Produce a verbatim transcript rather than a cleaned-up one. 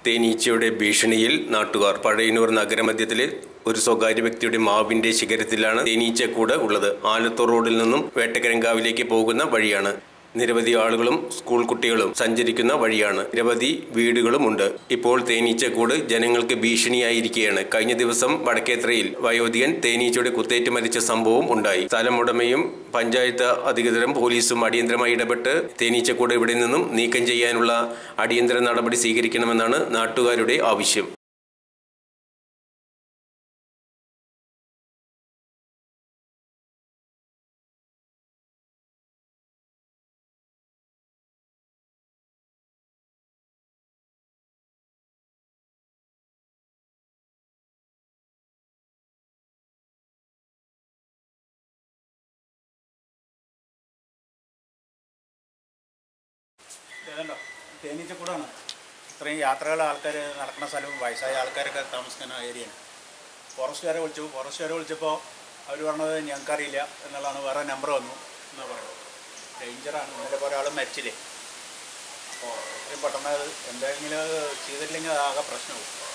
തേനീച്ചയുടെ ഭീഷണിയിൽ നാട്ടുകാർ. പഴയന്നൂർ നഗരമധ്യത്തിലെ ഒരു സ്വകാര്യ വ്യക്തിയുടെ മാവിന്റെ ശിഖരത്തിലാണ് തേനീച്ചക്കൂട് ഉള്ളത്. ആലത്തൂർ റോഡിൽ നിന്നും വേട്ടക്കരങ്കാവിലേക്ക് പോകുന്ന വഴിയാണ്. നിരവധി ആളുകളും സ്കൂൾ കുട്ടികളും സഞ്ചരിക്കുന്ന വഴിയാണ്. നിരവധി വീടുകളുമുണ്ട്. ഇപ്പോൾ തേനീച്ചക്കൂട് ജനങ്ങൾക്ക് ഭീഷണിയായിരിക്കുകയാണ്. കഴിഞ്ഞ ദിവസം വടക്കേത്രയിൽ വയോധികൻ തേനീച്ചയുടെ കുത്തേറ്റ് മരിച്ച സംഭവം ഉണ്ടായി. സ്ഥലമുടമയും പഞ്ചായത്ത് അധികൃതരും പോലീസും അടിയന്തരമായി ഇടപെട്ട് തേനീച്ചക്കൂട് ഇവിടെ നിന്നും നീക്കം ചെയ്യാനുള്ള അടിയന്തര നടപടി സ്വീകരിക്കണമെന്നാണ് നാട്ടുകാരുടെ ആവശ്യം. ഇതല്ലോ തേനീച്ചക്കൂടാണ്. ഇത്രയും യാത്രകൾ ആൾക്കാർ നടക്കുന്ന സ്ഥലവും വയസ്സായ ആൾക്കാരൊക്കെ താമസിക്കുന്ന ഏരിയയാണ്. ഫോറസ്റ്റുകാരെ വിളിച്ചു. ഫോറസ്റ്റുകാരെ വിളിച്ചപ്പോൾ അവർ പറഞ്ഞത് ഞങ്ങൾക്കറിയില്ല എന്നുള്ളതാണ്. വേറെ നമ്പർ വന്നു എന്നാണ് പറയുന്നത്. ഡേഞ്ചറാണ്. ഇന്നലെ കുറേ ആൾ മരിച്ചില്ലേ. അപ്പോൾ എത്രയും പെട്ടെന്ന് എന്തെങ്കിലും ചെയ്തിട്ടില്ലെങ്കിൽ ആകെ പ്രശ്നമാവും.